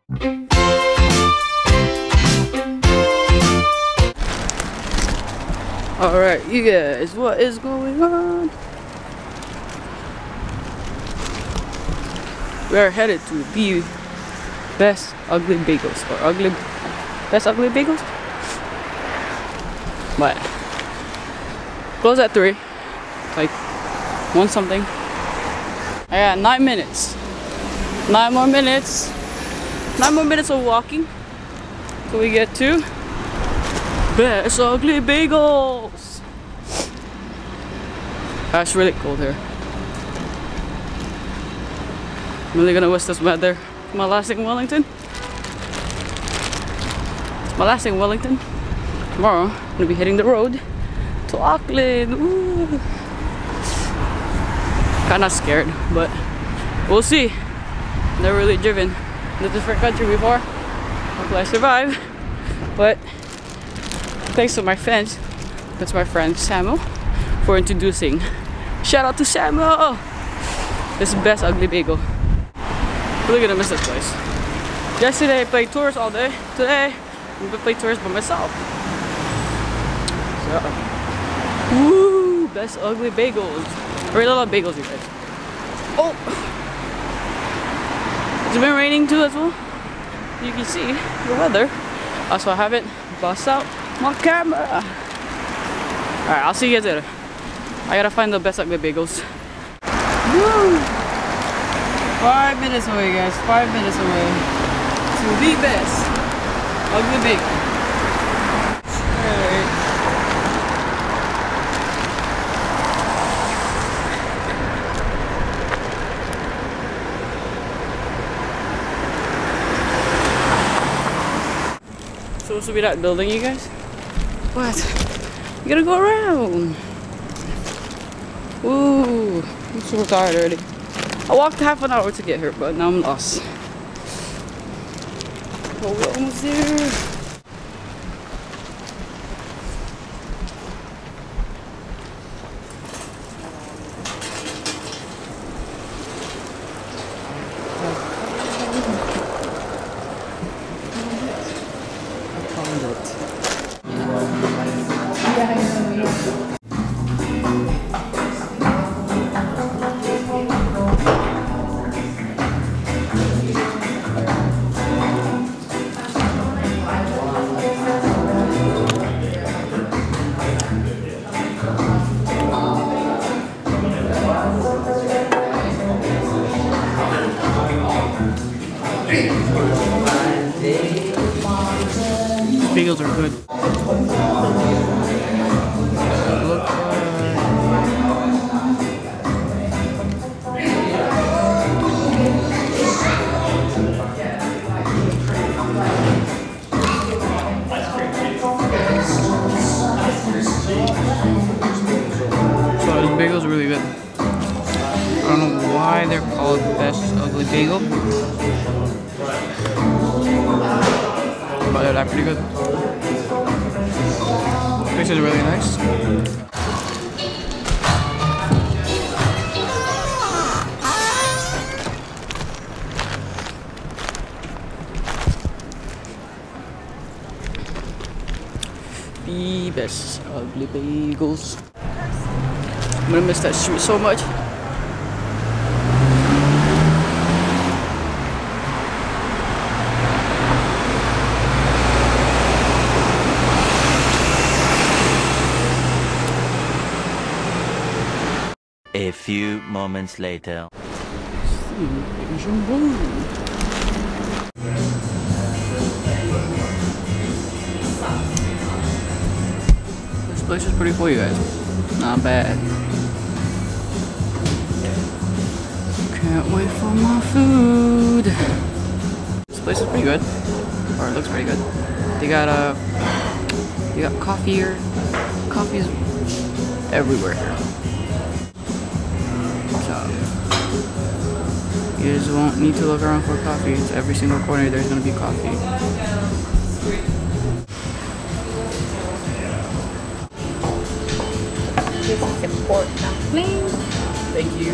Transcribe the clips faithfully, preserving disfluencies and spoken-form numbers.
Alright, you guys, what is going on? We are headed to the Best Ugly Bagels, or ugly Best Ugly Bagels? But close at three, like one something. I got nine minutes. Nine more minutes. Nine more minutes of walking till we get to Best Ugly Bagels. Ah, it's really cold here. I'm really gonna wish this weather. My last day in Wellington. My last day in Wellington. Tomorrow, I'm gonna be hitting the road to Auckland. Ooh. Kinda scared, but we'll see. Never really driven in a different country before. Hopefully I survive. But thanks to my friends, that's my friend Samuel, for introducing. Shout out to Samuel! This is Best Ugly Bagel. Really gonna miss this place. Yesterday I played tours all day. Today I'm gonna play tours by myself. So, woo! Best Ugly Bagels. I really love bagels, you guys. Oh! It's been raining too as well. You can see the weather. Also I haven't bust out my camera. Alright, I'll see you guys later. I gotta find the Best Ugly Bagels. Woo! Five minutes away, guys. Five minutes away to the Best Ugly Bagel. Alright. Supposed to be that building, you guys? What? You gotta go around. Ooh, I'm so tired already. I walked half an hour to get here, but now I'm lost. Oh, we're almost there. Bagels are good. Look, so this bagel's really good. I don't know why they're called Best Ugly Bagel, but they're pretty good. This is really nice. The Best Ugly Bagels. I'm gonna miss that street so much. A few moments later. This place is pretty cool, you guys. Not bad. Can't wait for my food. This place is pretty good, or it looks pretty good. They got a, uh, they got coffee here. Coffee's everywhere here. You just won't need to look around for coffee. It's every single corner there's gonna be coffee. This is the pork dumpling. Thank you.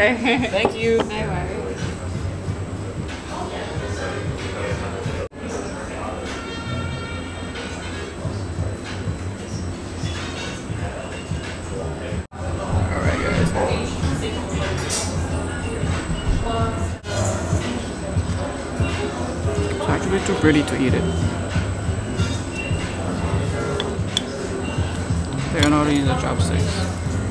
Okay. Thank you. No worries. Alright guys. It's actually too pretty to eat it. I don't know how to use the chopsticks.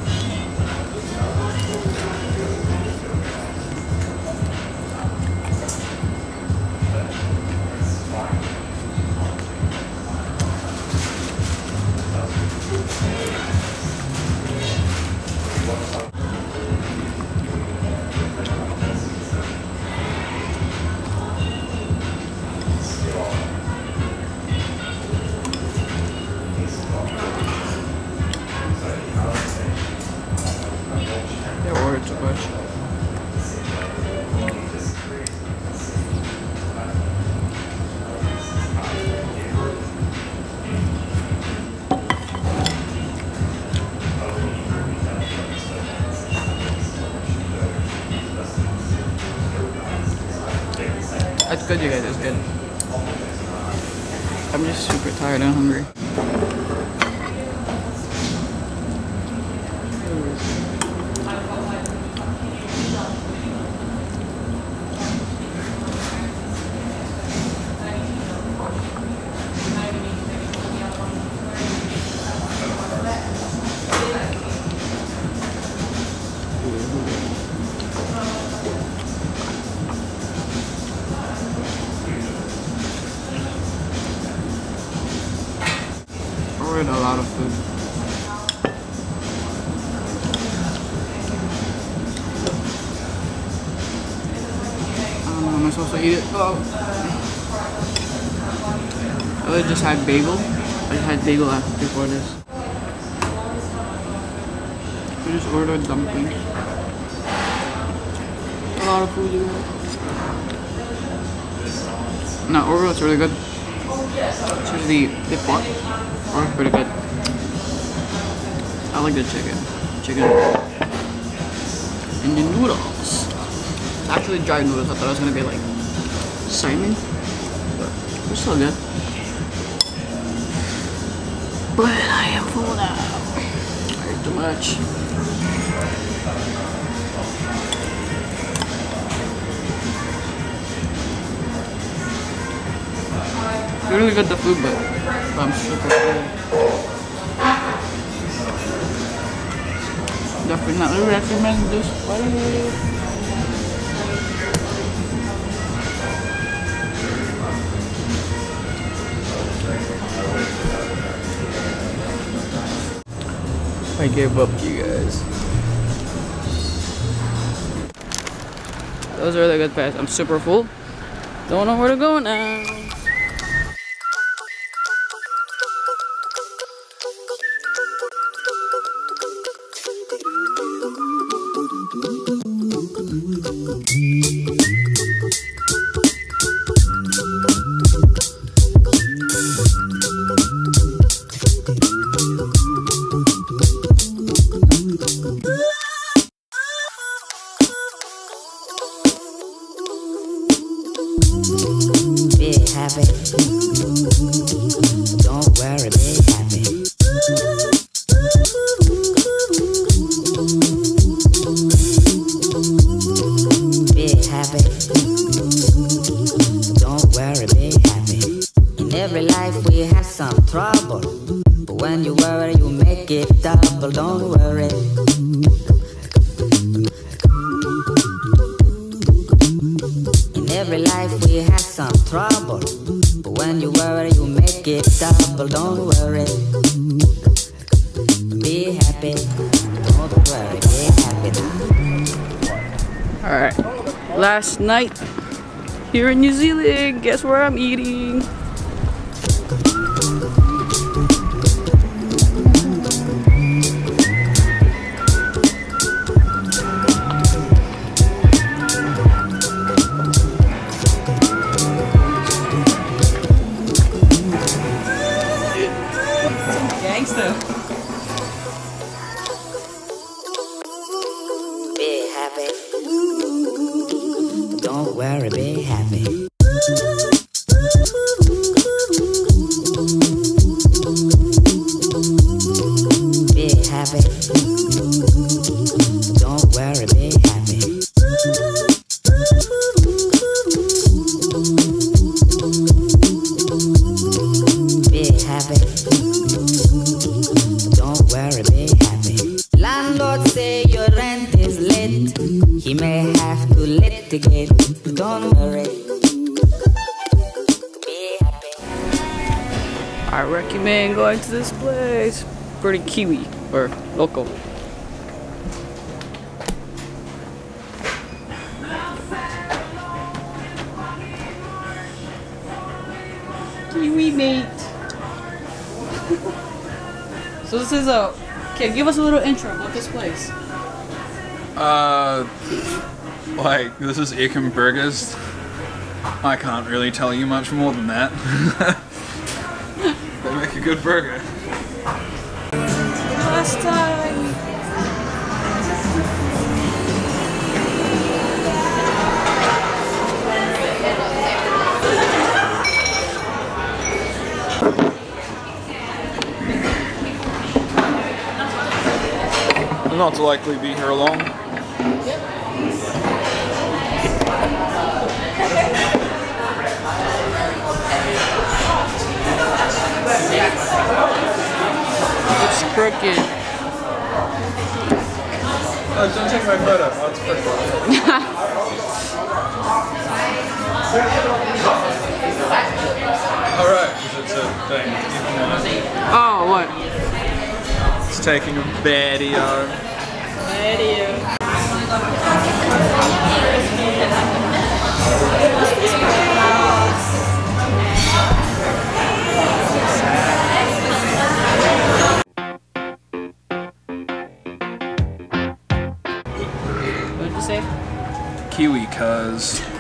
They ordered too much. That's good, you guys. That's good. I'm just super tired and hungry. Ordered a lot of food. I don't know, am I supposed to eat it? Oh. I just had bagel. I just had bagel after before this. I just ordered dumplings. A lot of food, you guys. No, overall it's really good. Especially the pot. Or pretty good. I like the chicken. Chicken. And the noodles. It's actually dry noodles. I thought it was gonna be like salmon. But it's still good. But I am full now. I ate too much. It's really good the food, but I'm super full. Definitely recommend this place. I gave up, you guys. Those are really good pets. I'm super full. Don't know where to go now. Be happy. Don't worry, be happy. Be happy. Don't worry, be happy. In every life we have some trouble, but when you worry you make it double. Don't worry. In every life we have some trouble, but when you worry you make it double. Don't worry. Be happy. Don't worry, be happy now. Alright, last night here in New Zealand, guess where I'm eating? Gangsta. Be happy. be happy. Be happy. Don't worry, be happy. Be happy. Don't worry, be happy. Landlord say your rent is late. He may have to litigate. Don't worry. Be happy. I recommend going to this place. Pretty Kiwi or local. Kiwi mate. So this is a. Okay, give us a little intro about this place. Uh, like, this is Ickham Burgers. I can't really tell you much more than that. They make a good burger. Last time. I'm not likely to be here long. It's crooked. Oh, don't take my photo. Oh, it's pretty. Alright, because it's a thing. Oh, what? It's taking a video. Video. What did you say? Kiwi, cuz.